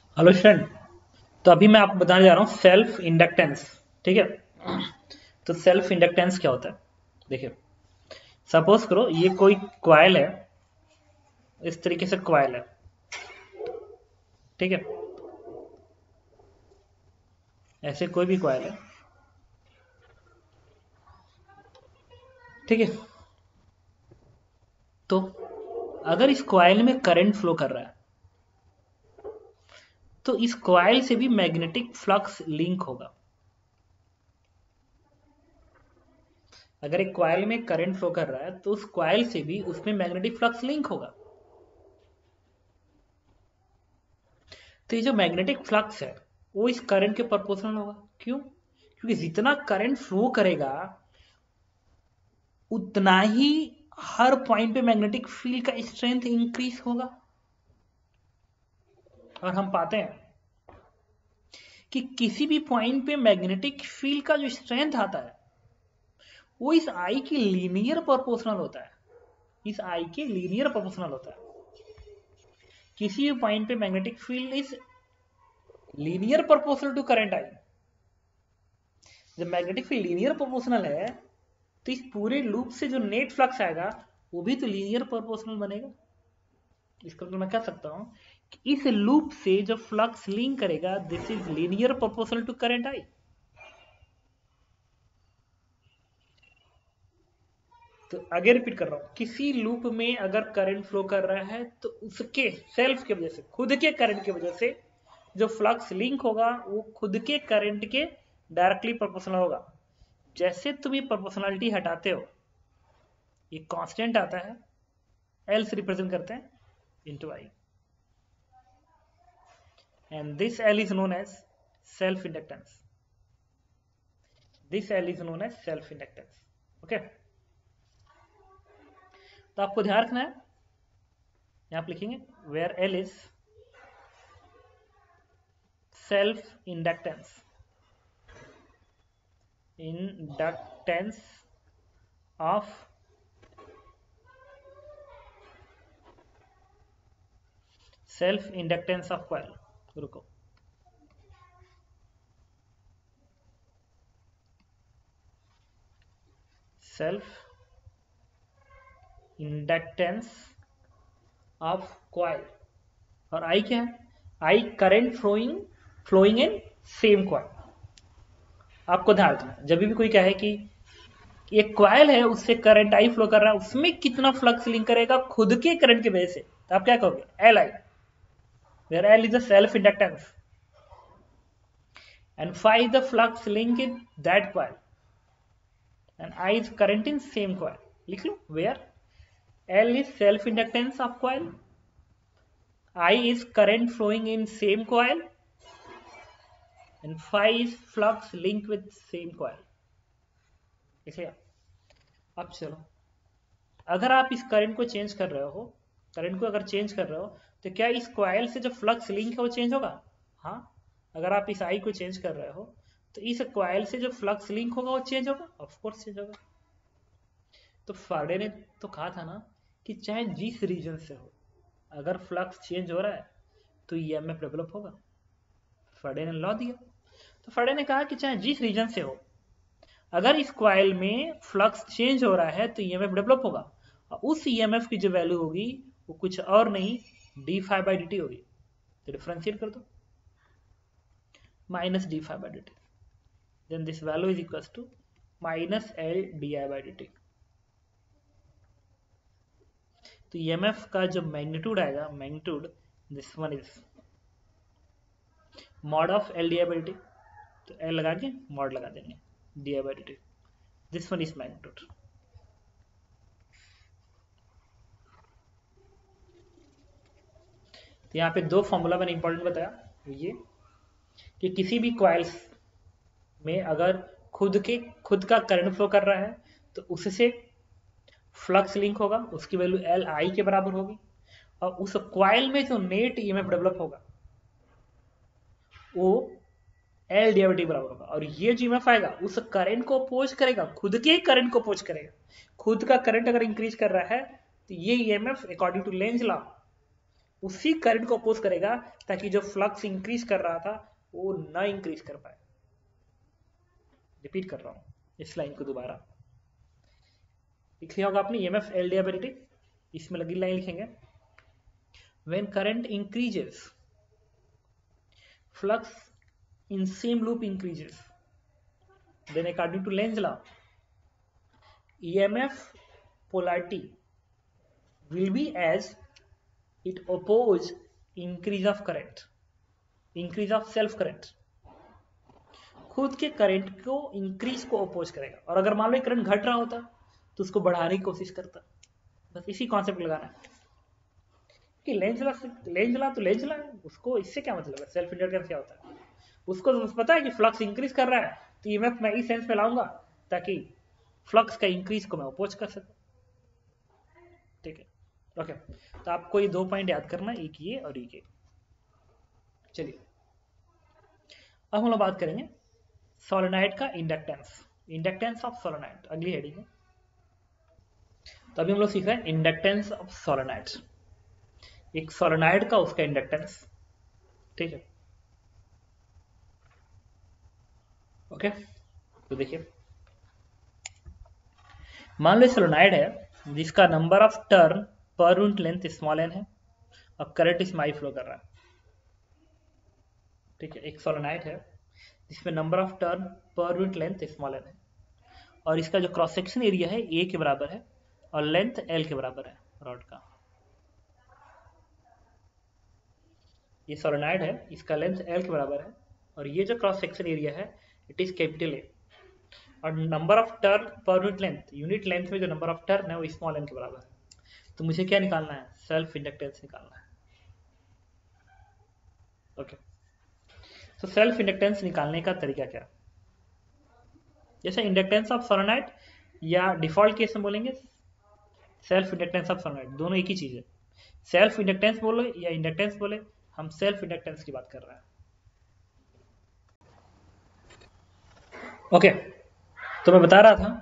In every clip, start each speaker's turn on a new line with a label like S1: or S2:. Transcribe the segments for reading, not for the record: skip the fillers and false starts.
S1: Hello student. तो अभी मैं आपको बताने जा रहा हूँ सेल्फ इंडक्टेंस। ठीक है। तो सेल्फ इंडक्टेंस क्या होता है? देखिए, सपोज करो ये कोई क्वाइल है। इस तरीके से क्वाइल है। ठीक है। ऐसे कोई भी क्वाइल है। ठीक है। तो अगर इस क्वाइल में करंट फ्लो कर रहा है तो इस क्वाइल से भी मैग्नेटिक फ्लक्स लिंक होगा। अगर एक क्वाइल में करंट फ्लो कर रहा है तो उस क्वाइल से भी उसमें मैग्नेटिक फ्लक्स लिंक होगा। तो ये जो मैग्नेटिक फ्लक्स है वो इस करंट के प्रोपोर्शनल होगा। क्यों? क्योंकि जितना करंट फ्लो करेगा उतना ही हर पॉइंट पे मैग्नेटिक फील्ड का स्ट्रेंथ इंक्रीज होगा। और हम पाते हैं कि किसी भी पॉइंट पे मैग्नेटिक फील्ड का जो स्ट्रेंथ आता है वो इस आई की लीनियर प्रोपोर्शनल होता है। इस आई के लीनियर प्रोपोर्शनल होता है। किसी भी पॉइंट पे magnetic field is linear proportional to current I. जब मैग्नेटिक फील्ड लीनियर प्रोपोर्शनल है तो इस पूरे लूप से जो नेट फ्लक्स आएगा वो भी तो लीनियर प्रोपोर्शनल बनेगा। इसका मतलब मैं कह सकता हूं कि इस लूप से जो फ्लक्स लिंक करेगा this is linear proportional to current I. तो आगे रिपीट कर रहा हूं, किसी लूप में अगर करंट फ्लो कर रहा है तो उसके सेल्फ की वजह से, खुद के करंट की वजह से जो फ्लक्स लिंक होगा वो खुद के करंट के डायरेक्टली प्रोपोर्शनल होगा। जैसे तुम ये प्रोपोर्शनलिटी हटाते हो ये कांस्टेंट आता है, एल से रिप्रेजेंट करते हैं into I, and this L is known as self inductance. This L is known as self inductance. Okay. तो आपको ध्यान रखना है, यहां पे लिखेंगे where L is self inductance. Inductance of self inductance of coil. रुको, self inductance of coil। और I क्या है? I current flowing in same coil। आपको ध्यान रखना, जब भी कोई कहे कि एक क्वाइल है उससे करंट आई फ्लो कर रहा है उसमें कितना फ्लक्स लिंक करेगा खुद के करंट की वजह से, तो आप क्या कहोगे? L I, where L is the self inductance and phi is the flux link in that coil and I is current in same coil. लिख लो, where L is self inductance of coil, I is current flowing in same coil and phi is flux link with same coil. लिख। अब चलो, अगर आप इस current को change कर रहे हो, करंट को अगर चेंज कर रहे हो तो क्या इस कॉइल से जो फ्लक्स लिंक है वो चेंज होगा? हाँ। अगर आप इस आई को चेंज कर रहे हो तो इस कॉइल से जो फ्लक्स लिंक होगा वो चेंज होगा, ऑफ कोर्स चेंज होगा। तो फाराडे ने तो कहा था ना कि चाहे जिस रीजन से हो अगर फ्लक्स चेंज हो रहा है तो ईएमएफ डेवलप होगा। फाराडे ने लॉ दिया। तो फाराडे ने कहा कि चाहे जिस रीजन से हो अगर इस क्वाइल में फ्लक्स चेंज हो रहा है तो ईएमएफ डेवलप होगा। और उस ईएमएफ की जो वैल्यू होगी वो कुछ और नहीं D phi by D T होगी। तो डिफ्रेंशिएट कर दो, minus D phi by D T, then this value is equal to minus L D I by D T. तो ईएमएफ का जो मैग्नीट्यूड आएगा, magnitude this one is mod of L D I by D T. तो L लगा के mod लगा देंगे D I by D T, this one is magnitude. तो यहाँ पे दो फॉर्मूला मैंने इंपॉर्टेंट बताया, ये कि किसी भी क्वाइल्स में अगर खुद का करंट फ्लो कर रहा है तो उससे फ्लक्स लिंक होगा, उसकी वैल्यू एल आई के बराबर होगी। और उस क्वाइल में जो नेट ईएमएफ डेवलप होगा वो एल डी टी बराबर होगा। और ये जो ईएमएफ आएगा उस करंट को अपोज करेगा, खुद के करंट को अपोज करेगा। खुद का करंट अगर इंक्रीज कर रहा है तो ये EMF according to Lenz law उसी करंट को अपोज करेगा ताकि जो फ्लक्स इंक्रीज कर रहा था वो ना इंक्रीज कर पाए। रिपीट कर रहा हूं इस लाइन को दोबारा। लिख लिया होगा आपने ईएमएफ एल डी, इसमें लगी लाइन लिखेंगे, when current increases flux in same loop increases, then according to Lenz law EMF polarity will be as it oppose increase of current, increase of self current, खुद के current को increase को oppose करेगा। और अगर मान लो current घट रहा होता तो उसको बढ़ाने की कोशिश करता। बस इसी कॉन्सेप्ट लगाना है कि लेंज ला, उसको इससे क्या मतलब है, सेल्फ इंडक्टेंस क्या होता है, उसको तो पता है कि फ्लक्स इंक्रीज कर रहा है तो ईएमएफ मैं इस सेंस में लाऊंगा ताकि फ्लक्स का इंक्रीज को मैं अपोज कर सकूं। ठीक है, ओके। तो आपको ये 2 पॉइंट याद करना, एक ये और एक ये। चलिए अब हम लोग बात करेंगे सोलेनॉइड का इंडक्टेंस ऑफ सोलेनॉइड, अगली हेडिंग है। तो अभी हम लोग सीख रहे हैं इंडक्टेंस ऑफ सोलेनॉइड, एक सोलेनॉइड का उसका इंडक्टेंस। ठीक है, ओके। तो देखिए मान लो सोलेनॉइड है जिसका number of turn per unit length small N है और करंट इसमें आई फ्लो कर रहा है। ठीक है, एक सोलेनॉइड है जिसमें number of turn per unit length small N है और इसका जो क्रॉस सेक्शन एरिया है ए के बराबर है और लेंथ एल के बराबर है रॉड का। ये सोलेनॉइड है, इसका लेंथ एल के बराबर है और ये जो क्रॉस सेक्शन एरिया है इट इज कैपिटल ए और number of turn per unit length में जो नंबर ऑफ टर्न है वो स्मॉल एन के बराबर है। तो मुझे क्या निकालना है, सेल्फ इंडक्टेंस निकालना है। ओके, तो सेल्फ इंडक्टेंस निकालने का तरीका क्या, जैसे इंडक्टेंस ऑफ सोलेनॉइड या डिफॉल्ट केस में बोलेंगे सेल्फ इंडक्टेंस ऑफ सोलेनॉइड, दोनों एक ही चीज है। सेल्फ इंडक्टेंस बोलो या इंडक्टेंस बोले, हम सेल्फ इंडक्टेंस की बात कर रहे हैं। ओके, तो मैं बता रहा था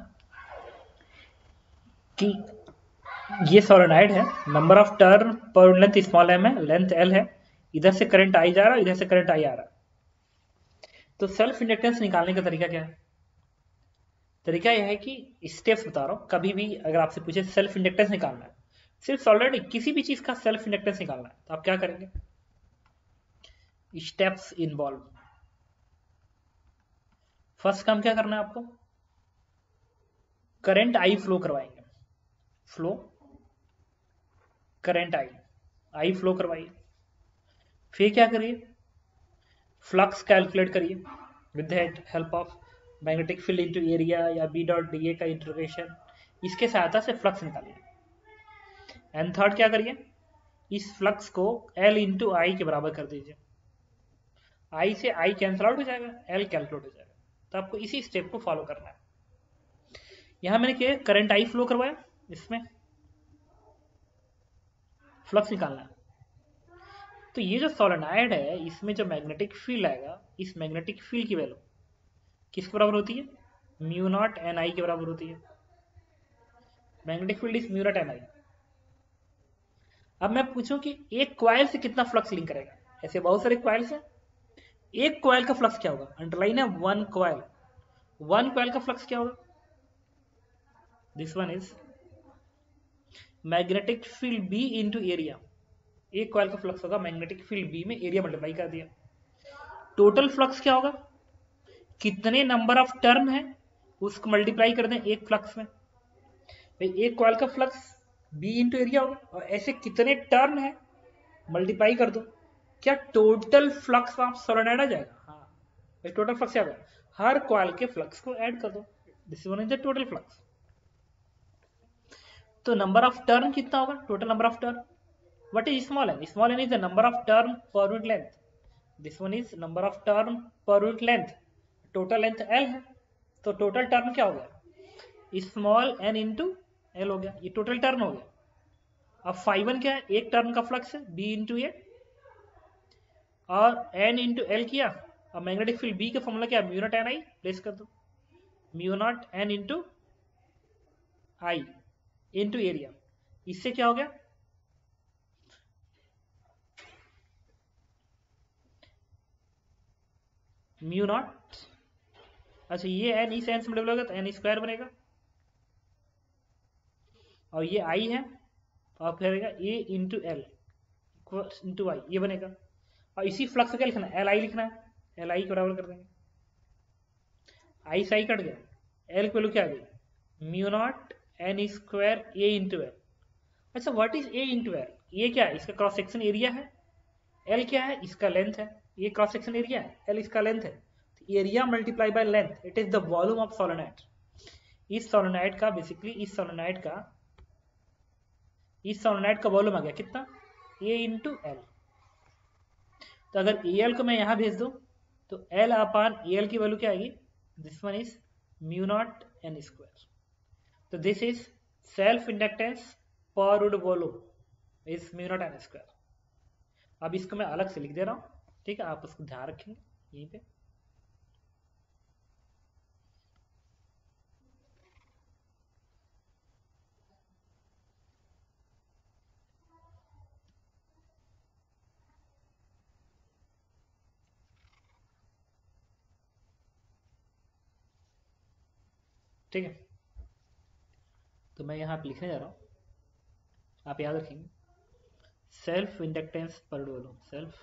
S1: कि ये सोलेनॉइड है, number of turn per length small M है, लेंथ एल है, इधर से करंट आई जा रहा है, इधर से करंट आई आ रहा है। तो सेल्फ इंडक्टेंस निकालने का तरीका क्या है, तरीका यह है कि स्टेप्स बता रहा हूं। कभी भी अगर आपसे पूछे सेल्फ इंडक्टेंस निकालना है, सिर्फ ऑलरेडी किसी भी चीज का सेल्फ इंडक्टेंस निकालना है, तो आप क्या करेंगे, स्टेप्स इन्वॉल्व। फर्स्ट काम क्या करना है आपको, करंट आई फ्लो करवाएंगे, फ्लो करंट आई फ्लो करवाइए। फिर क्या करिए, फ्लक्स कैलकुलेट करिए with the help of magnetic field into area या बी डॉट डी ए का इंटीग्रेशन, इसके सहायता से फ्लक्स निकालिए। एंड थर्ड क्या करिए, इस फ्लक्स को एल इंटू आई के बराबर कर दीजिए। आई से आई कैंसल आउट हो जाएगा, एल कैलकुलेट हो जाएगा। तो आपको इसी स्टेप को फॉलो करना है। यहां मैंने क्या करंट आई फ्लो करवाया, इसमें फ्लक्स निकालना है। तो ये जो सोलेनॉइड है इसमें जो मैग्नेटिक फील्ड आएगा, इस मैग्नेटिक फील्ड की वैल्यू किसके बराबर होती है, म्यू नॉट एन आई के बराबर होती है। Magnetic field is mu naught N I. अब मैं पूछूं कि एक कॉइल से कितना फ्लक्स लिंक करेगा, ऐसे बहुत सारे कॉइल्स हैं, एक कॉइल का फ्लक्स क्या होगा, अंडरलाइन है वन कॉइल का फ्लक्स क्या होगा, this one is magnetic field B into area. एक कॉइल का फ्लक्स होगा मैग्नेटिक फील्ड बी में एरिया मल्टीप्लाई कर दिया। टोटल फ्लक्स क्या होगा, कितने नंबर ऑफ टर्न है उसको मल्टीप्लाई कर दें एक फ्लक्स में। भाई एक कॉइल का फ्लक्स बी इंटू एरिया होगा और ऐसे कितने टर्न है मल्टीप्लाई कर दो, क्या टोटल फ्लक्स ऑफ सोलेनॉइड आ जाएगा। हाँ भाई, टोटल फ्लक्स क्या होगा, हर कॉइल के फ्लक्स को ऐड कर दो, this one is the total flux. तो नंबर ऑफ टर्न कितना होगा, total number of turn. What is small N, small N is the number of turn per unit length, this one is number of turn per unit length. Total length L है, तो total turn क्या हो गया, small N into L हो गया, ये total turn हो गया। अब फाइवन क्या है, एक टर्न का फ्लक्स है बी इंटू ए और एन इंटू एल किया। अब मैग्नेटिक फील्ड बी का फॉर्मूला क्या है, mu naught N I, place कर दो, mu naught N into I into area. इससे क्या हो गया, म्यू नॉट, अच्छा ये एन इस एन से मल्टीप्लाई होगा तो एन स्क्वायर बनेगा, और ये आई है और फिर रहेगा A into L into I, ये बनेगा। और इसी फ्लक्स को क्या लिखना है, एल आई लिखना है, एल आई के बराबर कर देंगे, आई से आई कट गया, एल की वैल्यू क्या आ गई mu naught N square A into L. अच्छा what is A into L, ये क्या है, इसका क्रॉस सेक्शन एरिया है, एल क्या है इसका लेंथ है, ये क्रॉस सेक्शन एरिया है, एल इसका लेंथ है, area multiply by length, it is the volume of solenoid. इस सोलेनाइड का बेसिकली इस सोलेनाइड का वॉल्यूम आ गया कितना, ए इंटू एल। तो अगर ए एल को मैं यहां भेज दूं तो एल अपान ए एल की वैल्यू क्या आएगी, this one is mu naught N square. तो this is self inductance per unit volume is mu naught N square. अब इसको मैं अलग से लिख दे रहा हूं, ठीक है, आप उसको ध्यान रखेंगे यहीं पे। ठीक है, तो मैं यहाँ पे लिखने जा रहा हूँ, आप याद रखेंगे self inductance per volume, self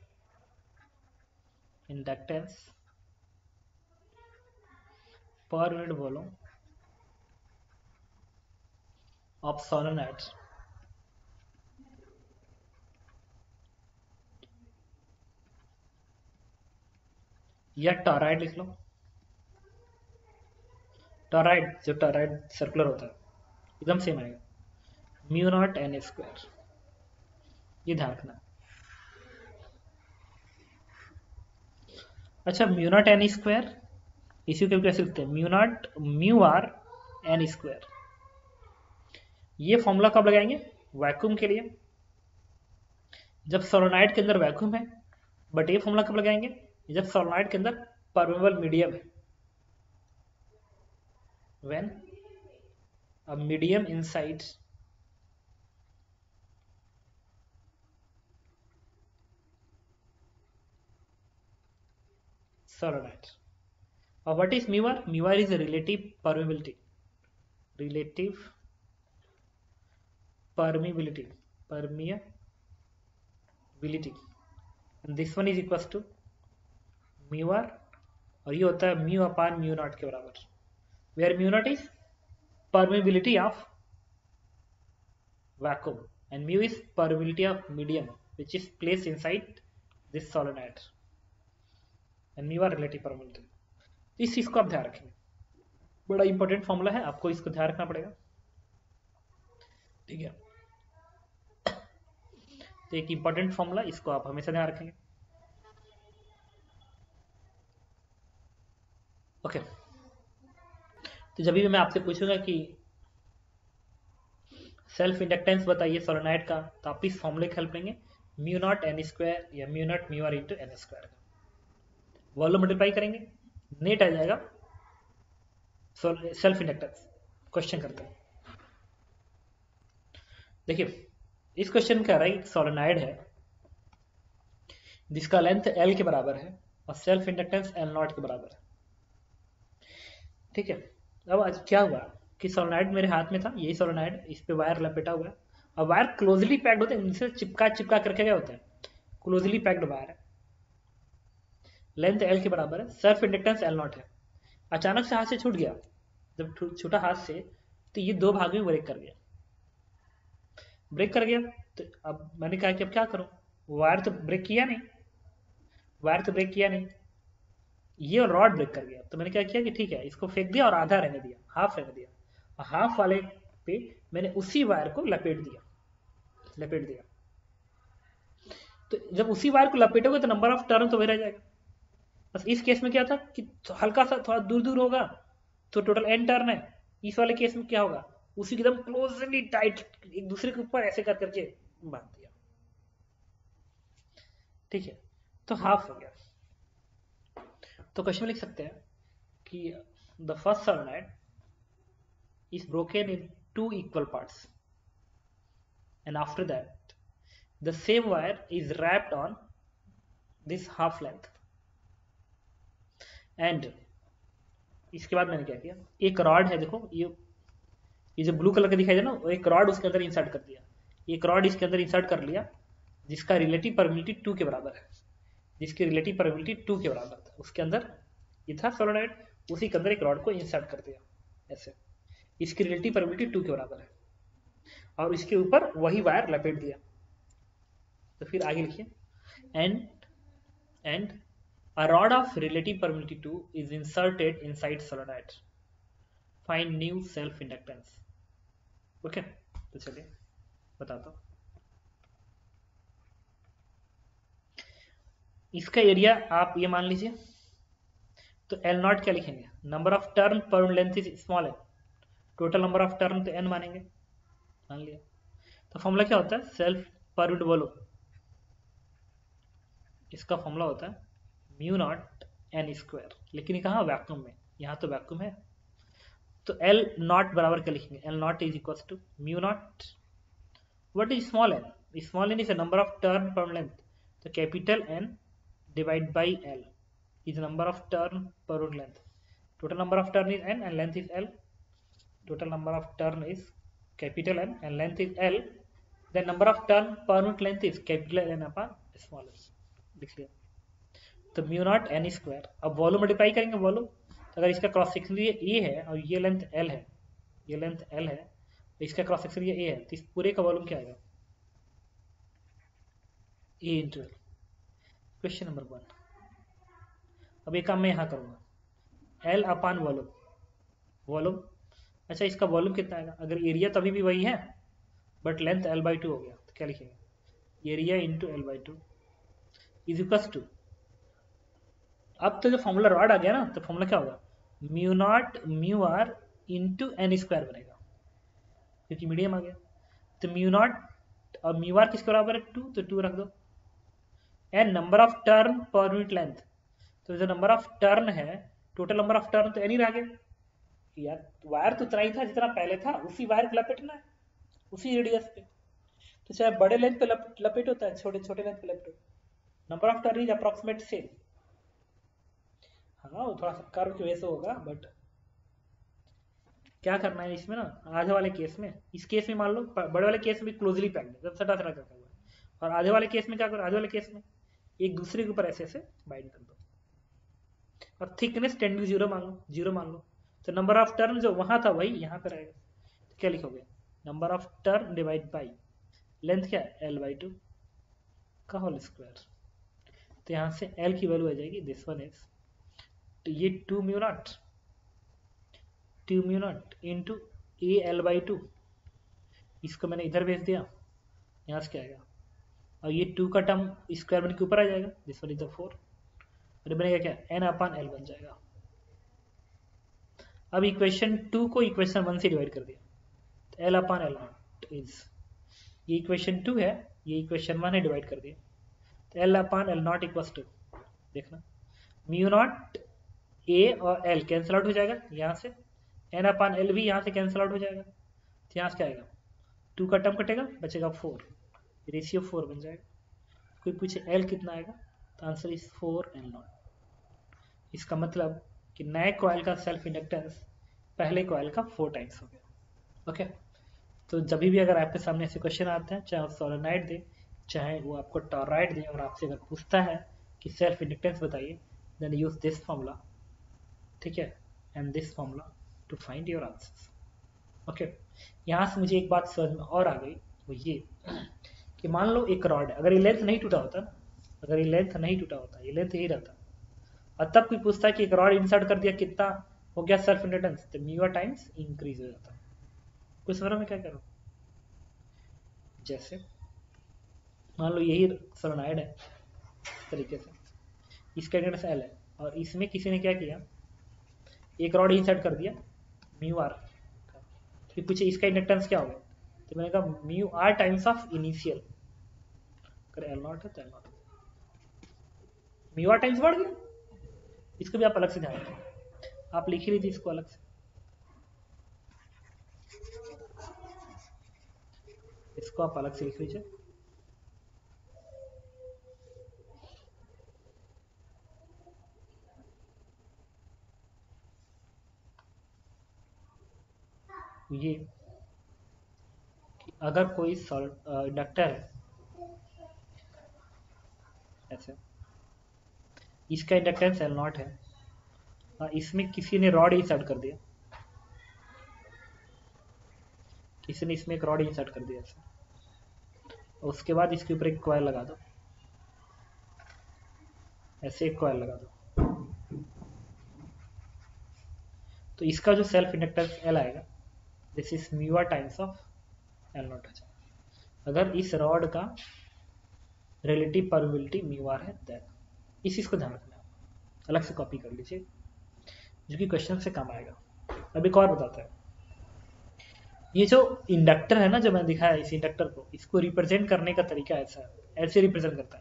S1: inductance per unit volume of solenoid या टॉरॉइड लिख लो, टॉरॉइड जो टॉरॉइड सर्कुलर होता है एकदम सेम आएगा, म्यू नॉट एन स्क्वायर, ये ध्यान रखना। अच्छा म्यू नॉट एन स्क्वायर इसी को कैसे लिखते हैं, mu naught mu R N square. ये फॉर्मूला कब लगाएंगे, वैक्यूम के लिए, जब सोलेनॉइड के अंदर वैक्यूम है। बट ये फॉर्मूला कब लगाएंगे, जब सोलेनॉइड के अंदर परमेबल मीडियम है, when a medium inside solenoid. What is mu r? Mu r is a relative permeability. Relative permeability. Permeability. And this one is equals to mu r, और ये होता है म्यू अपान म्यू नॉट के बराबर, where mu naught is permeability of vacuum and mu is permeability of medium which is placed inside this solenoid and mu are relative permeability। इस चीज को आप ध्यान रखेंगे, बड़ा इंपॉर्टेंट फॉर्मूला है, आपको इसको ध्यान रखना पड़ेगा, ठीक है। तो एक इंपॉर्टेंट फॉर्मूला, इसको आप हमेशा ध्यान रखेंगे, ओके। तो जब भी मैं आपसे पूछूंगा कि सेल्फ इंडक्टेंस बताइए सोलेनॉइड का, तो आप इस फॉर्मूले की हेल्प लेंगे, म्यू नॉट एन स्क्वायर या mu naught mu R into N square का वॉल्यूम मल्टीप्लाई करेंगे, नेट आ जाएगा सेल्फ इंडक्टेंस। क्वेश्चन करते हैं, देखिए इस क्वेश्चन का रहा है सोलेनॉइड है जिसका लेंथ एल के बराबर है और सेल्फ इंडक्टेंस एल नॉट के बराबर है, ठीक है। अब आज क्या हुआ कि सोलेनॉइड मेरे हाथ में था, यही सोलेनॉइड, इस पे वायर लपेटा हुआ है, और वायर क्लोजली पैक्ड होते हैं, इनसे चिपका चिपका करके क्या होते हैं, क्लोजली पैक्ड वायर है, लेंथ एल के बराबर है, सेल्फ इंडक्टेंस एल नॉट है। अचानक से हाथ से छूट गया, जब छूटा हाथ से तो ये दो भाग में ब्रेक कर गया, ब्रेक कर गया। तो अब मैंने कहा कि अब क्या करूं, वायर तो ब्रेक किया नहीं, वायर तो ब्रेक किया नहीं, ये रॉड ब्रेक कर गया। तो मैंने क्या किया कि ठीक है इसको फेंक दिया और आधा रहने दिया, हाफ रहने दिया, और हाफ वाले पे मैंने उसी वायर को लपेट दिया। तो जब उसी वायर को लपेटोगे तो नंबर ऑफ टर्न तो वही रह जाएगा। बस इस केस में क्या था कि हल्का सा थोड़ा दूर दूर होगा तो टोटल एन टर्न है, इस वाले केस में क्या होगा, उसी एकदम क्लोजली टाइट एक दूसरे के ऊपर ऐसे कर करके बांध दिया, ठीक है, तो हाफ हो गया। तो क्वेश्चन में लिख सकते हैं कि the first solenoid is broken in two equal parts and after that the same wire is wrapped on this half length and इसके बाद मैंने क्या किया, एक रॉड है, देखो ये जो ब्लू कलर का दिखाई दे ना, वो एक रॉड उसके अंदर इंसर्ट कर दिया, एक रॉड इसके अंदर इंसर्ट कर लिया जिसका रिलेटिव परमिटिविटी 2 के बराबर है, जिसकी रिलेटिव परमिटिविटी 2 के बराबर था, उसके अंदर ये था सोलोनॉइड, उसी के अंदर एक रॉड को इंसर्ट कर दिया ऐसे, इसकी रिलेटिव परमिटिविटी 2 के बराबर है, और इसके ऊपर वही वायर लपेट दिया। तो फिर आगे लिखिए, and a rod of relative permeability 2 is inserted inside solenoid. Find new self inductance. Okay, तो चलिए बताता हूं। इसका एरिया आप ये मान लीजिए, तो L नॉट क्या लिखेंगे, number of turn per length is small है, टोटल नंबर ऑफ टर्न तो n मानेंगे, मान लिया। तो फॉर्मूला क्या होता है, सेल्फ पर यूनिट वॉल्यूम, इसका फॉर्मूला होता है म्यू नॉट एन स्क्वायर, लेकिन ये कहाँ वैक्यूम में, यहाँ तो वैक्यूम है, तो L नॉट बराबर क्या लिखेंगे, L naught is equal to mu naught, what is small N, small N is number of turn per length, तो capital N divide by L is number of turn per unit length, total number of turn is n and length is L, total number of turn is capital N and length is L, then number of turn per unit length is capital N upon small n, लिख लिया। तो mu naught N square, अब volume multiply करेंगे volume, तो अगर इसका cross section ये है और ये लेंथ L है, ये लेंथ L है, तो इसका क्रॉस सेक्शन ये A है, तो इस पूरे का वॉल्यूम क्या आएगा, A into L। Question number 1, अब ये काम मैं यहाँ करूँगा, L अपान वॉल्यूम, वॉल्यूम, अच्छा इसका वॉल्यूम कितना आएगा, अगर एरिया तो अभी भी वही है बट लेंथ L/2 हो गया, तो क्या लिखेंगे, area into L/2 is equal to, अब तो जो फॉर्मूला रॉड आ गया ना, तो फॉर्मूला क्या होगा, mu naught mu R into N square बनेगा, क्योंकि मीडियम आ गया, तो म्यू नॉट और म्यू आर किसके बराबर है 2, तो 2 रख दो, N number of turn per unit length, तो जो नंबर ऑफ टर्न है, टोटल नंबर ऑफ टर्न तो एन ही रह गया यार, वायर तो उतना ही था जितना पहले था, उसी वायर को लपेटना है उसी रेडियस पे, तो चाहे बड़े लेंथ पे लपेट होता है, छोटे छोटे लेंथ पे लपेटो, number of turn is approximate same, हाँ वो थोड़ा सा कर्व की वजह से होगा, बट क्या करना है इसमें ना, आधे वाले केस में, इस केस में मान लो बड़े वाले केस में क्लोजली पैक्ड है, सटा सटा करता हुआ, और आधे वाले केस में क्या करो, आधे वाले केस में एक दूसरे के ऊपर ऐसे ऐसे बाइंड कर दो, और थिकनेस 10 मान लो, 0 मान लो, तो नंबर ऑफ टर्न जो वहां था वही यहाँ पे रहेगा, तो क्या लिखोगे, number of turn divide by length क्या है L/2 का होल स्क्वायर, तो यहाँ से L की वैल्यू आ जाएगी, दिस वन इज, तो ये 2 म्यू नॉट इंटू L/2, इसको मैंने इधर भेज दिया, यहाँ से क्या आएगा, और ये 2 का टर्म स्क्वायर बन के ऊपर आ जाएगा, दिस वन इज द 4, और बनेगा क्या, N अपान L बन जाएगा। अब इक्वेशन 2 को इक्वेशन 1 से डिवाइड कर दिया, तो L upon L naught is, ये इक्वेशन 2 है, ये इक्वेशन 1 है, डिवाइड कर दिया, तो L upon L naught equals to, देखना म्यू नॉट A और L कैंसिल आउट हो जाएगा यहाँ से, N अपान L भी यहाँ से कैंसिल आउट हो जाएगा, तो यहाँ से क्या आएगा, 2 का टर्म कटेगा, बचेगा 4, रेशियो 4 बन जाएगा, कोई पूछे L कितना आएगा, तो आंसर इज 4L0। इसका मतलब कि नए कॉइल का सेल्फ इंडक्टेंस पहले कॉइल का 4 टाइम्स हो गया। ओके, तो जब भी अगर आपके सामने ऐसे क्वेश्चन आते हैं, चाहे वो सोलेनॉइड दे, चाहे वो आपको टॉरॉइड दे, और आपसे अगर पूछता है कि सेल्फ इंडक्टेंस बताइए, देन यूज दिस फॉर्मूला, ठीक है, and this formula to find your answers. Okay, यहाँ से मुझे एक बात समझ में और आ गई, वो ये कि मान लो एक रॉड है, अगर ये लेंथ नहीं टूटा होता ना, अगर ये लेंथ नहीं टूटा होता, ये लेंथ यही रहता, और तब कोई पूछता है कि एक रॉड इंसर्ट कर दिया, कितना हो गया सेल्फ इंडक्टेंस, तो म्यू टाइम्स इंक्रीज हो जाता है। कुछ समझ में क्या करो, जैसे मान लो यही सोलेनॉइड है इस तरीके से, इसका इंडक्टेंस L है, और इसमें किसी ने क्या किया, एक रॉड इंसर्ट कर दिया म्यू आर, फिर पूछे इसका इंडक्टेंस क्या होगा, तो मैंने कहा mu R times of initial, अगर L नॉट है तो L naught, mu R times बढ़ गया, इसको भी आप अलग से ध्यान रखें, आप लिख ही लीजिए इसको अलग से, इसको आप अलग से लिख लीजिए, ये कि अगर कोई इंडक्टर है ऐसे, इसका इंडक्टेंस एल नॉट है, इसमें किसी ने रॉड इंसर्ट कर दिया, किसी ने इसमें एक रॉड इंसर्ट कर दिया ऐसे, और उसके बाद इसके ऊपर एक कॉइल लगा दो, ऐसे एक कॉइल लगा दो, तो इसका जो सेल्फ इंडक्टेंस एल आएगा this is mu R times of L naught आ जाएगा। अगर इस रॉड का रिलेटिव परमिबिलिटी म्यू आर है देन इस चीज को ध्यान रखना है, अलग से कॉपी कर लीजिए जो कि क्वेश्चन से कम आएगा। अब एक और बताता है, ये जो इंडक्टर है ना जो मैंने दिखाया इस इंडक्टर को, इसको रिप्रेजेंट करने का तरीका ऐसा है, ऐसे रिप्रेजेंट करता है।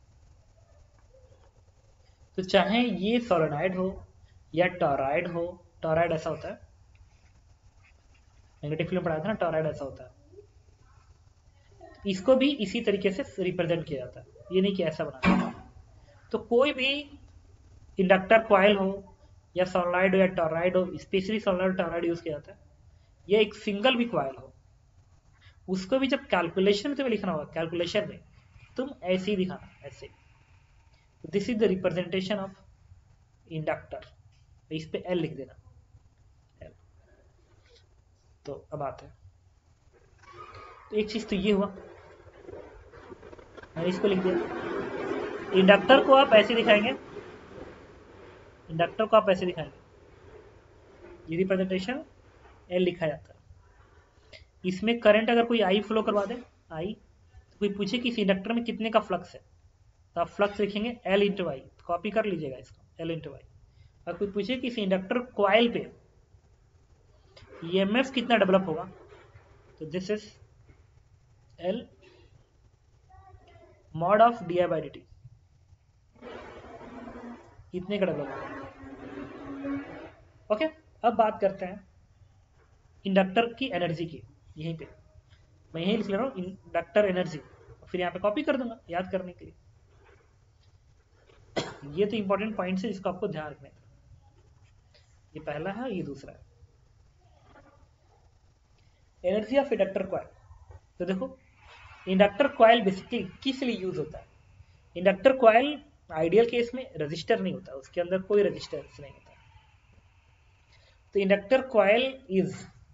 S1: तो चाहे ये सोलेनॉइड हो या टॉरॉइड हो, टॉरॉइड ऐसा होता है, नेगेटिव फिल्म पढ़ाया था ना, टॉरॉइड ऐसा होता है, इसको भी इसी तरीके से रिप्रेजेंट किया जाता है, ये नहीं कि ऐसा बनाना। तो कोई भी इंडक्टर कॉइल हो या सोलेनॉइड हो या टॉरॉइड हो, स्पेशली सोलेनॉइड टॉरॉइड यूज किया जाता है, या एक सिंगल भी कॉइल हो, उसको भी जब कैलकुलेशन में तुम्हें लिखना होगा, कैलकुलेशन में तुम ऐसे ही दिखाना, ऐसे। This is the representation of inductor, इस पे एल लिख देना, एल। तो अब आते हैं, तो एक चीज तो ये हुआ, मैंने इसको लिख दिया। इंडक्टर को आप ऐसे दिखाएंगे, इंडक्टर को आप ऐसे दिखाएंगे, ये रिप्रेजेंटेशन एल लिखा जाता है। इसमें करंट अगर कोई आई फ्लो करवा दे, आई, तो कोई पूछे कि इस इंडक्टर में कितने का फ्लक्स है, तो आप फ्लक्स लिखेंगे एल इंटू आई, कॉपी कर लीजिएगा इसको, एल इंटू आई। अगर कोई पूछे कि इस इंडक्टर कॉइल पे ईएमएफ कितना डेवलप होगा, तो this is L mod of D I by D T, कितने का डेवलप होगा। ओके, अब बात करते हैं इंडक्टर की एनर्जी की। यहीं पे मैं यही लिख ले रहा हूँ, इंडक्टर एनर्जी, फिर यहाँ पे कॉपी कर दूंगा याद करने के लिए। ये तो इंपॉर्टेंट पॉइंट्स है जिसको आपको ध्यान रखना है, ये पहला है, ये दूसरा है। एनर्जी ऑफ इंडक्टर कॉइल, तो देखो इंडक्टर कॉइल बेसिकली किस लिए यूज होता है। इंडक्टर कॉइल आइडियल केस में रजिस्टर नहीं होता, उसके अंदर कोई रजिस्टेंस नहीं होता। तो inductor coil is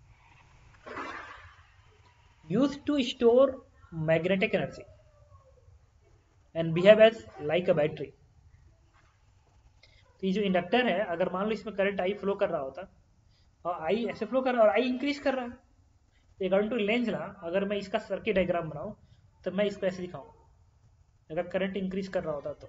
S1: used to store magnetic energy and behave as like a battery. तो ये जो इंडक्टर है, अगर मान लो इसमें करंट आई फ्लो कर रहा होता, और आई ऐसे फ्लो कर रहा है और आई इंक्रीज कर रहा है, तो अकॉर्डिंग टू लेंज लॉ अगर मैं इसका सर्किट डायग्राम बनाऊं तो मैं इसको ऐसे दिखाऊंगा, अगर करंट इंक्रीज कर रहा होता तो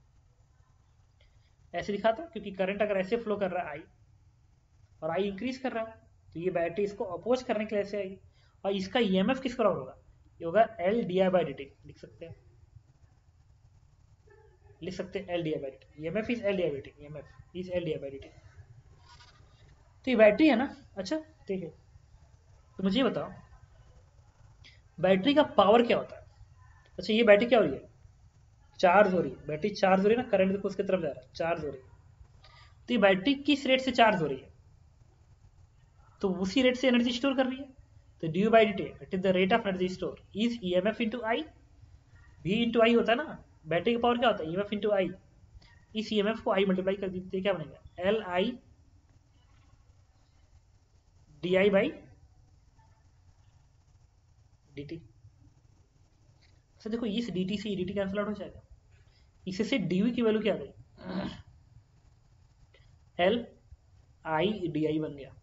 S1: ऐसे दिखाता, क्योंकि करंट अगर ऐसे फ्लो कर रहा है आई, और आई इंक्रीज कर रहा है, तो ये बैटरी इसको अपोज करने के लिए ऐसे आएगी, और इसका ईएमएफ किस बराबर होगा, ये होगा L D I by D T, लिख सकते हैं, लिख सकते हैं L D I by D T, EMF is L D I by D T, EMF is L D I by D T. तो ये बैटरी है ना, अच्छा ठीक है, तो मुझे बताओ बैटरी का पावर क्या होता है। अच्छा ये बैटरी क्या हो रही है, चार्ज हो रही है, बैटरी चार्ज हो रही है ना, करंट देखो उसकी तरफ जा रहा है, चार्ज हो रही है। तो ये बैटरी किस रेट से चार्ज हो रही है, तो उसी रेट से एनर्जी स्टोर कर रही है। तो due by D T it is the rate of energy store is E M F into I, V into I होता है ना, बैटरी का पावर क्या होता है, E M F into I, इस ई एम एफ को आई मल्टीप्लाई कर दीजिए, क्या बनेगा L I D I by D T. अच्छा देखो इस डी टी से डी टी कैंसिल आउट हो जाएगा, इससे डी वी की वैल्यू क्या आ गई, एल आई डी आई बन गया।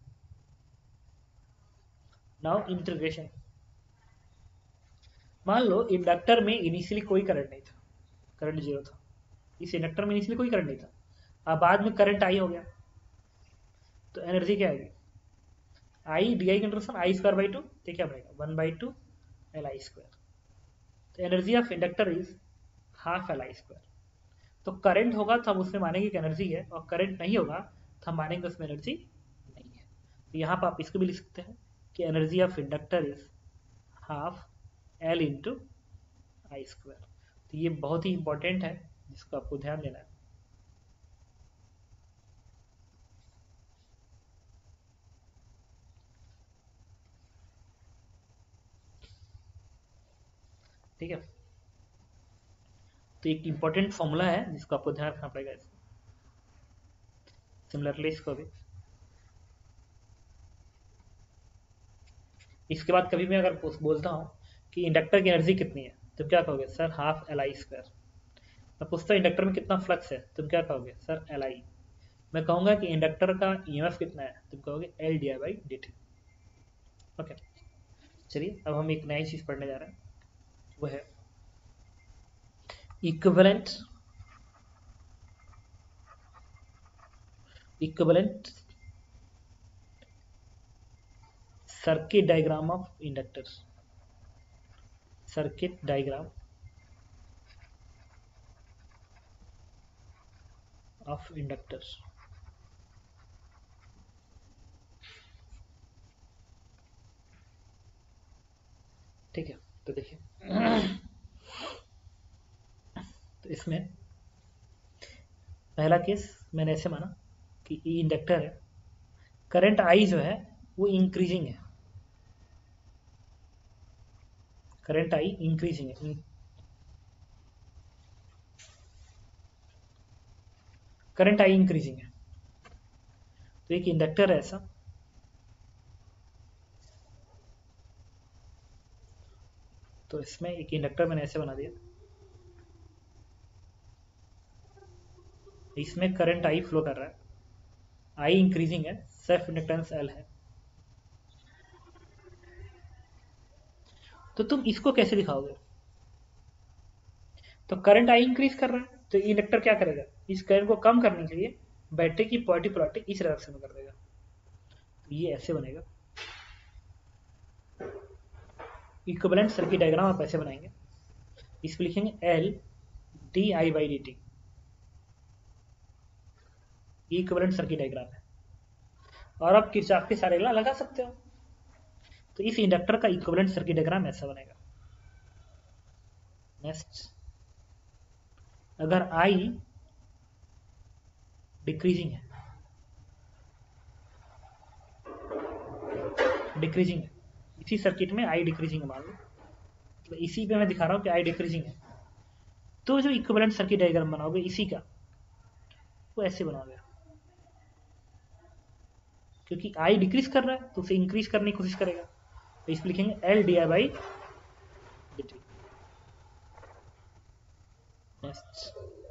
S1: नाउ इंटीग्रेशन, मान लो इंडक्टर में इनिशियली कोई करंट नहीं था, करंट जीरो था, इस इंडक्टर में इनिशियली कोई करंट नहीं था, अब बाद में करंट आई हो गया, तो एनर्जी क्या आएगी, I D I control I square by two, तो क्या बनेगा one by two L I square. तो energy of inductor is half L I square. तो करंट होगा तो हम उसमें मानेंगे कि एनर्जी है, और करंट नहीं होगा तो हम मानेंगे उसमें एनर्जी नहीं है। तो यहाँ पर आप इसको भी लिख सकते हैं कि energy of inductor is half L into I square. तो ये बहुत ही इंपॉर्टेंट है जिसको आपको ध्यान देना है। ठीक है, तो एक इंपॉर्टेंट फॉर्मूला है जिसको आपको ध्यान रखना पड़ेगा इसमें। सिमिलरली इसको भी, इसके बाद कभी मैं अगर बोलता हूँ कि इंडक्टर की एनर्जी कितनी है, तो क्या कहोगे सर हाफ Li²। मैं पूछता हूँ इंडक्टर में कितना फ्लक्स है, तुम क्या कहोगे सर Li। मैं कहूँगा कि इंडक्टर का ईएमएफ कितना है, तुम कहोगे L/dt। ओके, चलिए अब हम एक नई चीज़ पढ़ने जा रहे हैं, वो है equivalent circuit diagram of inductor. Circuit diagram of inductor. ठीक है, तो देखिए तो इसमें पहला केस मैंने ऐसे माना कि ये इंडक्टर है, करंट आई जो है वो इंक्रीजिंग है, करंट आई इंक्रीजिंग है, करंट आई इंक्रीजिंग है। तो एक इंडक्टर है ऐसा, तो इसमें एक इंडक्टर मैंने ऐसे बना दिया, इसमें करंट आई फ्लो कर रहा है, आई इंक्रीजिंग है, सेल्फ इंडक्टेंस एल है। तो तुम इसको कैसे दिखाओगे, तो करंट आई इंक्रीज कर रहा है, तो इंडक्टर क्या करेगा, इस करंट को कम करने के लिए बैटरी की पॉजिटिव पोलैरिटी इस डायरेक्शन में कर देगा, तो ये ऐसे बनेगा। इक्विवेलेंट सर्किट डायग्राम आप ऐसे बनाएंगे, इस पे लिखेंगे L di/dt, ये इक्विवेलेंट सर्किट डायग्राम है, और आप किरचॉफ के सारे लॉ लगा सकते हो। तो इस इंडक्टर का इक्विवेलेंट सर्किट डायग्राम ऐसा बनेगा। नेक्स्ट, अगर I डिक्रीजिंग है, डिक्रीजिंग है, इसी सर्किट में I डिक्रीजिंग है मान लो, तो इसी पे मैं दिखा रहा हूँ कि I डिक्रीजिंग है, तो जो इक्विवेलेंट सर्किट डायग्राम बनाओगे इसी का, वो ऐसे बनाओगे, क्योंकि I डिक्रीज कर रहा है तो उसे इंक्रीज करने की कोशिश करेगा, तो इस पे लिखेंगे L di/dt। नेक्स्ट,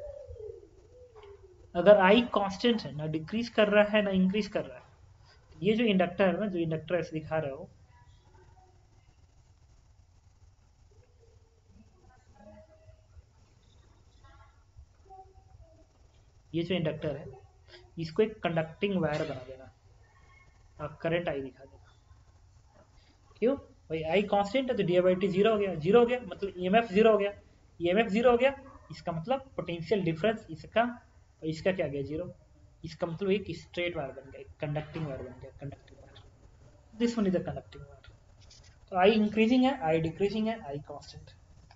S1: अगर I कांस्टेंट है, ना डिक्रीज कर रहा है ना इंक्रीज कर रहा है, ये जो इंडक्टर है ना, जो इंडक्टर ऐसे दिखा रहे हो, ये जो इंडक्टर है इसको एक कंडक्टिंग वायर बना देना और करंट आई दिखा देना। क्यों भाई, आई कांस्टेंट है तो डी/dt जीरो हो गया, जीरो हो गया मतलब ईएमएफ जीरो हो गया, ईएमएफ जीरो हो गया, इसका मतलब पोटेंशियल डिफरेंस इसका और इसका क्या गया जीरो, इसका मतलब एक स्ट्रेट वायर बन गया, एक कंडक्टिंग वायर बन गया, conducting wire, this one is the conducting wire. तो आई इंक्रीजिंग है, आई डिक्रीजिंग है, आई कांस्टेंट।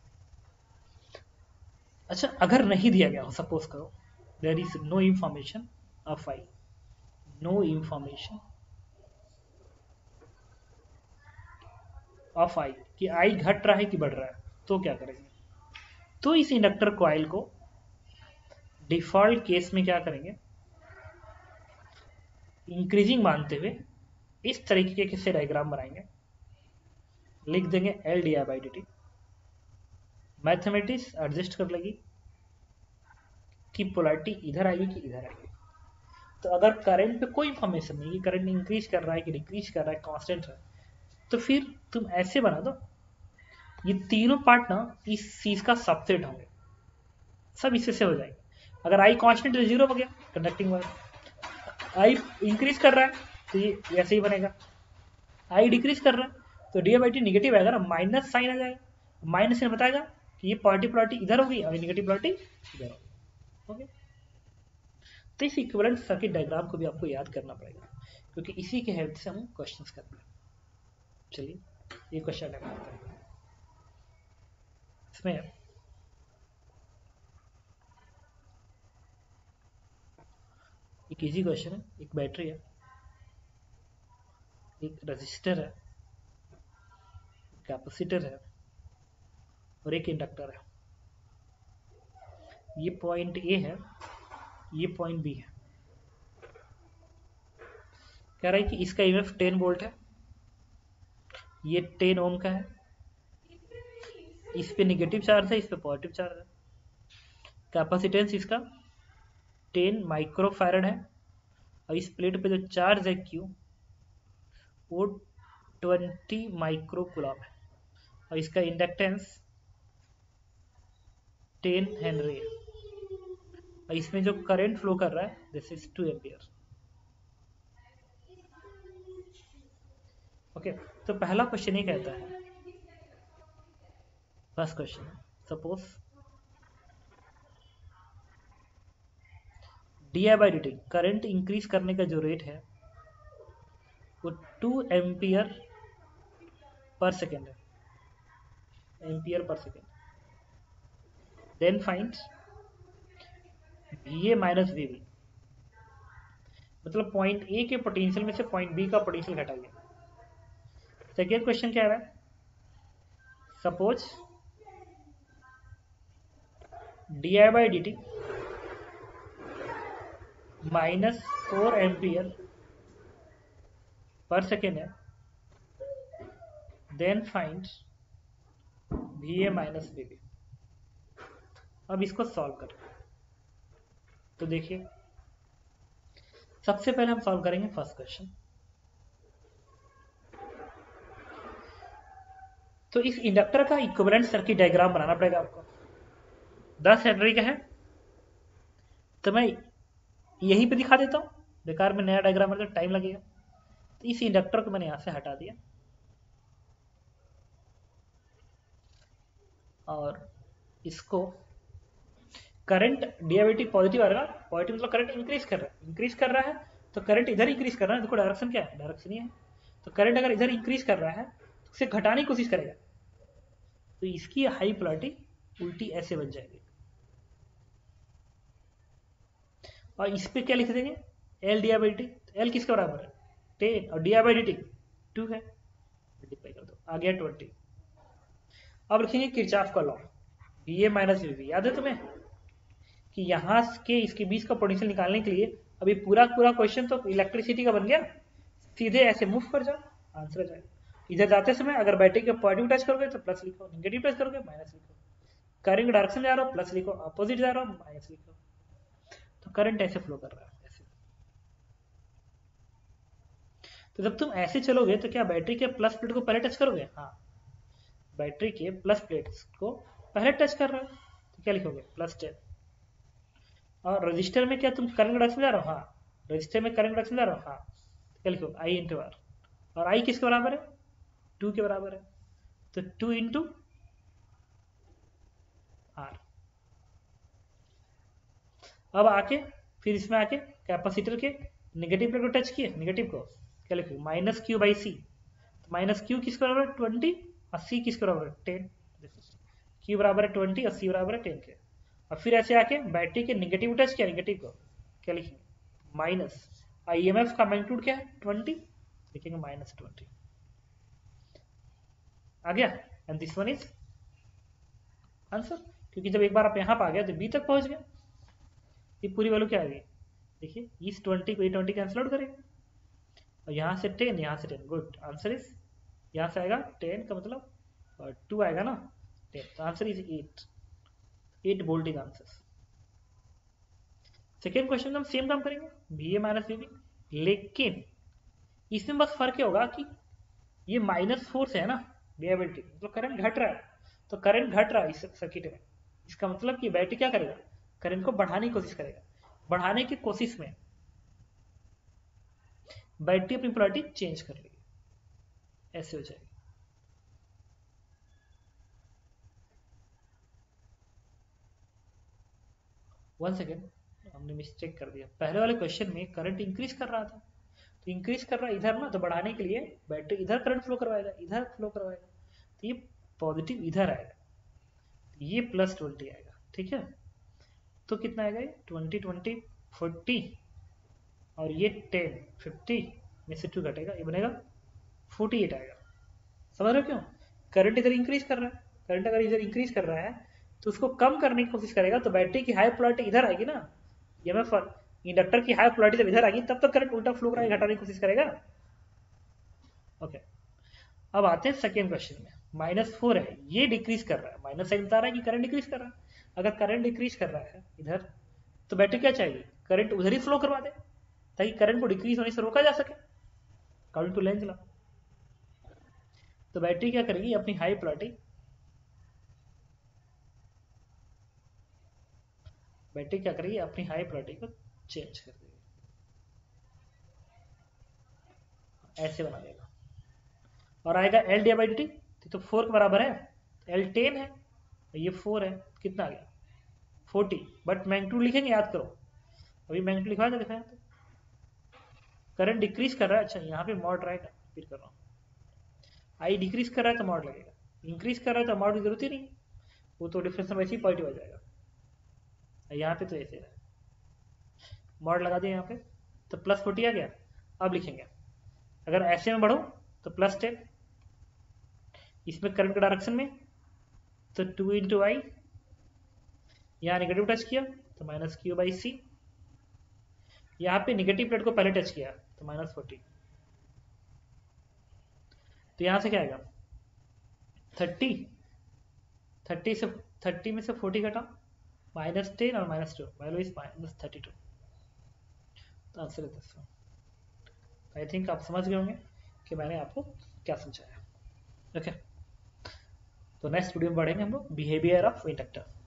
S1: अच्छा, अगर नहीं दिया गया हो, सपोज करो there is no information of I, no information of I, कि आई घट रहा है कि बढ़ रहा है, तो क्या करेंगे, तो इस इंडक्टर कॉइल को डिफॉल्ट केस में क्या करेंगे, इंक्रीजिंग मानते हुए इस तरीके के से डायग्राम बनाएंगे, लिख देंगे L di/dt, मैथमेटिक्स एडजस्ट कर लेगी कि पोलैरिटी इधर आएगी कि इधर आएगी। तो अगर करंट पे कोई इंफॉर्मेशन नहीं कि करंट इंक्रीज कर रहा है कि डिक्रीज कर रहा है, कांस्टेंट है, तो फिर तुम ऐसे बना दो, ये तीनों पार्ट ना इस चीज का सबसेट होंगे, सब इससे से हो जाएंगे। अगर आई कांस्टेंट तो जीरो हो गया, कंडक्टिंग वायर, आई इंक्रीज कर रहा है तो ये ऐसे ही बनेगा, आई डिक्रीज कर रहा है तो डी/dt निगेटिव आएगा ना, माइनस साइन आ जाएगा, माइनस से बताएगा कि ये पॉजिटिव पोलैरिटी इधर होगी और निगेटिव पोलैरिटी इधर होगी। ओके, तो इस इक्विवेलेंट सर्किट डायग्राम को भी आपको याद करना पड़ेगा, क्योंकि इसी के हेल्प से हम क्वेश्चंस करते हैं। चलिए ये क्वेश्चन करते हैं, इसमें एक इजी क्वेश्चन है, एक बैटरी है, एक रजिस्टर है, कैपेसिटर है, और एक इंडक्टर है। ये पॉइंट ए है, ये पॉइंट बी है। कह रहा है कि इसका ईएमएफ 10 वोल्ट है, ये 10 ओम का है, इस पे निगेटिव चार्ज है, इस पे पॉजिटिव चार्ज है। कैपेसिटेंस इसका 10 माइक्रोफैरड है, और इस प्लेट पे जो चार्ज है क्यू वो 20 माइक्रोकूलम है, और इसका इंडक्टेंस 10 हेनरी है, और इसमें जो करंट फ्लो कर रहा है दिस इज 2 एम्पियर। ओके, तो पहला क्वेश्चन ये कहता है, first question, suppose D I by D T, current increase करने का जो रेट है वो 2 एम्पियर पर सेकेंड है, एम्पियर पर second. Then find V A minus V B, मतलब पॉइंट ए के पोटेंशियल में से पॉइंट बी का पोटेंशियल घटाइए। सेकेंड क्वेश्चन क्या है, suppose D I by D T minus 4 ampere पर सेकेंड है, then find V A minus V B. अब इसको सॉल्व करें तो देखिए, सबसे पहले हम सॉल्व करेंगे फर्स्ट क्वेश्चन। तो इस इंडक्टर का इक्विवेलेंट सर्किट डायग्राम बनाना पड़ेगा आपको। 10 हेनरी का है तो मैं यहीं पे दिखा देता हूं, बेकार में नया डायग्राम बनाने टाइम लगेगा। तो इस इंडक्टर को मैंने यहां से हटा दिया, और इसको करंट डीआईटी पॉजिटिव आ रहा है, पॉजिटिव मतलब करंट इंक्रीज कर रहा है, इंक्रीज कर रहा है तो करंट इधर इंक्रीज कर रहा है। देखो डायरेक्शन क्या है, डायरेक्शन ये है, तो करंट अगर इधर इंक्रीज कर रहा है तो उसे घटाने की कोशिश करेगा, तो इसकी हाई पोलैरिटी उल्टी ऐसे बन जाएगी। और इस पे क्या लिख देंगे, L D I by T, L किसके बराबर है 10, और D I by D T 2 है, मल्टीप्लाई कर दो, आ गया 20। अब लिखेंगे किरचॉफ का law, V A minus V B. याद है तुम्हें कि यहाँ के इसके बीच का पोटेंशियल निकालने के लिए अभी पूरा पूरा क्वेश्चन तो इलेक्ट्रिसिटी का बन गया, सीधे ऐसे मूव कर जाओ, आंसर आ जाएगा। इधर जाते समय अगर बैटरी के पॉजिटिव टच करोगे तो प्लस लिखो, नेगेटिव टच करोगे माइनस लिखो, करंट डायरेक्शन जा रहा हो प्लस लिखो, अपोजिट जा रहा हो माइनस लिखो। तो करंट ऐसे फ्लो कर रहा है ऐसे। तो जब तुम ऐसे चलोगे तो क्या बैटरी के प्लस प्लेट को पहले टच करोगे, हाँ बैटरी के प्लस प्लेट को पहले टच कर रहा है, तो क्या लिखोगे प्लस 10। और रजिस्टर में क्या तुम करंट डायरेक्शन जा रहे हो, हाँ रजिस्टर में करंट डायरेक्शन जा रहे हो, हाँ क्या लिखोगे आई इंटू आर, और आई किसके बराबर है 2 के बराबर है, तो 2 इंटू आर। अब आके फिर इसमें आके कैपेसिटर के नेगेटिव प्लेट को टच किए, नेगेटिव को क्या लिखोगे माइनस क्यू बाई सी, तो माइनस क्यू किसके बराबर है 20, और सी किसके बराबर है 10, क्यू बराबर है 20 और सी बराबर है 10 के। और फिर ऐसे आके बैटरी के नेगेटिव टच किया, नेगेटिव को क्या लिखेंगे माइनस, ईएमएफ का मैग्नीट्यूड क्या है 20, लिखेंगे माइनस 20। आ गया, and this one is answer, क्योंकि जब एक बार आप यहाँ पर आ गया तो बी तक पहुंच गया। ये पूरी वैल्यू क्या आ गई, देखिए इस 20 को ये 20 कैंसिल आउट करेंगे, और यहाँ से 10, यहाँ से 10, गुड आंसर इज, यहाँ से आएगा 10 का मतलब 2 आएगा ना 10, तो answer is 8 volt is answer. Second question में हम सेम काम करेंगे, V A minus V B, लेकिन इसमें बस फर्क क्या होगा कि ये माइनस फोर्स है ना वीएबिलिटी, मतलब करंट घट रहा है, तो करंट घट रहा है इस सर्किट में, इसका मतलब कि बैटरी क्या करेगा करंट को बढ़ाने की कोशिश करेगा, बढ़ाने की कोशिश में बैटरी अपनी पोलैरिटी चेंज कर लेगी, ऐसे हो जाएगी। वन सेकेंड, हमने मिस्टेक कर दिया, पहले वाले क्वेश्चन में करंट इंक्रीज कर रहा था, तो इंक्रीज कर रहा है इधर ना, तो बढ़ाने के लिए बैटरी इधर करंट फ्लो करवाएगा, इधर फ्लो करवाएगा, तो ये पॉजिटिव इधर आएगा, ये प्लस 20 आएगा, ठीक है। तो कितना आएगा ये 20 20 40, और ये 10 50 में से 2 घटेगा, ये बनेगा 48 आएगा। समझ रहे हो क्यों, करंट इधर इंक्रीज कर रहा है, करंट अगर इधर इंक्रीज कर रहा है तो उसको कम करने की कोशिश करेगा, तो बैटरी की हाई पोलैरिटी इधर आएगी ना, ईएमएफ इंडक्टर की हाई पोलैरिटी जब इधर आएगी तब तक करंट उल्टा फ्लो कराएगा, घटाने की कोशिश करेगा। ओके, अब आते हैं सेकेंड क्वेश्चन में। -4 है, ये डिक्रीज कर रहा है, माइनस साइन बता रहा है कि करंट डिक्रीज कर रहा है। अगर करंट डिक्रीज कर रहा है इधर, तो बैटरी क्या चाहिए, करंट उधर ही फ्लो करवा दे ताकि करंट को डिक्रीज होने से रोका जा सके, अकॉर्डिंग टू लेंज लॉ। तो बैटरी क्या करेगी, अपनी हाई पोलैरिटी, बैटरी क्या करेगी, अपनी हाई पोलैरिटी को चेंज कर देगी, ऐसे बना देगा और आएगा L D by D T, तो 4 के बराबर है, एल 10 है, ये 4 है, कितना आ गया 40, बट मैग्नीट्यूड लिखेंगे, याद करो अभी मैग्नीट्यूड लिखवा दे, दिखाया तो करंट डिक्रीज कर रहा है, अच्छा यहाँ पे मॉड राइट फिर कर रहा हूँ, आई डिक्रीज कर रहा है तो मॉड लगेगा, इंक्रीज कर रहा है तो मॉड की जरूरत ही नहीं, वो तो डिफरेंस वैसे ही पॉजिटिव आ जाएगा, यहाँ पे तो ऐसे है, मॉड लगा दिया यहाँ पे तो +40 आ गया। अब लिखेंगे अगर ऐसे में बढ़ो तो +10, इसमें करंट के डायरेक्शन में तो 2 इंटू आई, यहाँ नेगेटिव टच किया तो -q/c, यहाँ पे नेगेटिव प्लेट को पहले टच किया तो -40, तो यहाँ से क्या आएगा 30, 30 में से 40 घटा, -10 और -2, वैल्यू इज -32, तो आंसर है 10। आई थिंक आप समझ गए होंगे कि मैंने आपको क्या समझाया। ओके, तो नेक्स्ट वीडियो में पढ़ेंगे हम लोग बिहेवियर ऑफ इंडक्टर।